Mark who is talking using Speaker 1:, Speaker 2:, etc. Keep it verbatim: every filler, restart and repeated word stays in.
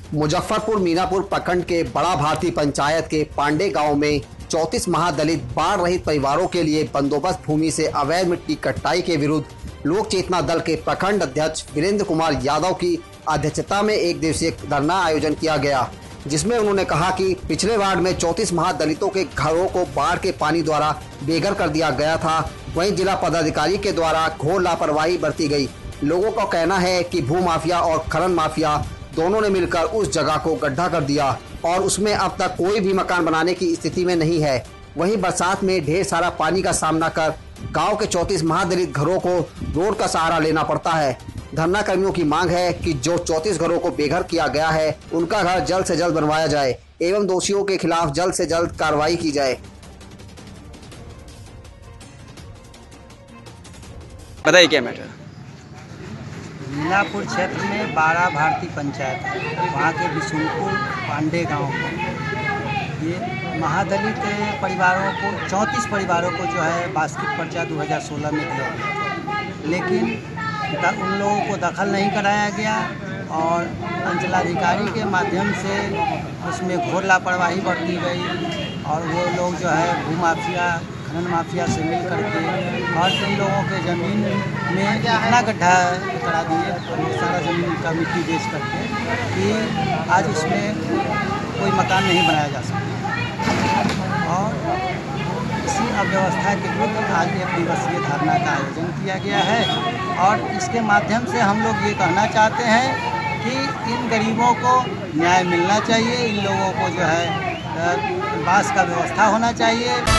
Speaker 1: मुजफ्फरपुर मीनापुर प्रखंड के बड़ा भारती पंचायत के पांडे गांव में चौंतीस महादलित बाढ़ रहित परिवारों के लिए बंदोबस्त भूमि से अवैध मिट्टी कटाई के विरुद्ध लोक चेतना दल के प्रखंड अध्यक्ष वीरेंद्र कुमार यादव की अध्यक्षता में एक दिवसीय धरना आयोजन किया गया, जिसमें उन्होंने कहा कि पिछले वार्ड में चौंतीस महादलितों के घरों को बाढ़ के पानी द्वारा बेघर कर दिया गया था। वहीं जिला पदाधिकारी के द्वारा घोर लापरवाही बरती गई। लोगों का कहना है कि भू माफिया और खनन माफिया दोनों ने मिलकर उस जगह को गड्ढा कर दिया और उसमें अब तक कोई भी मकान बनाने की स्थिति में नहीं है। वहीं बरसात में ढेर सारा पानी का सामना कर गांव के चौंतीस महादलित घरों को रोड का सहारा लेना पड़ता है। धरना कर्मियों की मांग है कि जो चौंतीस घरों को बेघर किया गया है उनका घर जल्द से जल्द बनवाया जाए एवं दोषियों के खिलाफ जल्द से जल्द कार्रवाई की जाए।
Speaker 2: बताइए क्या मैटर।
Speaker 3: मीनापुर क्षेत्र में बाड़ा भारती पंचायत है, वहाँ के बिशुनपुर पांडे गांव में ये महादलित परिवारों को चौंतीस परिवारों को जो है वार्षिक पर्चा दो हज़ार सोलह में दिया गया, लेकिन उन लोगों को दखल नहीं कराया गया और अंचलाधिकारी के माध्यम से उसमें घोर लापरवाही बरती गई और वो लोग जो है भू माफिया खनन माफिया से मिल करके और इन लोगों के ज़मीन में इतना गड्ढा करा दिए और ये सारा ज़मीन का मिट्टी बेच करके कि आज इसमें कोई मकान नहीं बनाया जा सकता। और इसी अव्यवस्था के विरुद्ध आज एक दिवसीय धरना का आयोजन किया गया है और इसके माध्यम से हम लोग ये कहना चाहते हैं कि इन गरीबों को न्याय मिलना चाहिए, इन लोगों को जो है बास का व्यवस्था होना चाहिए।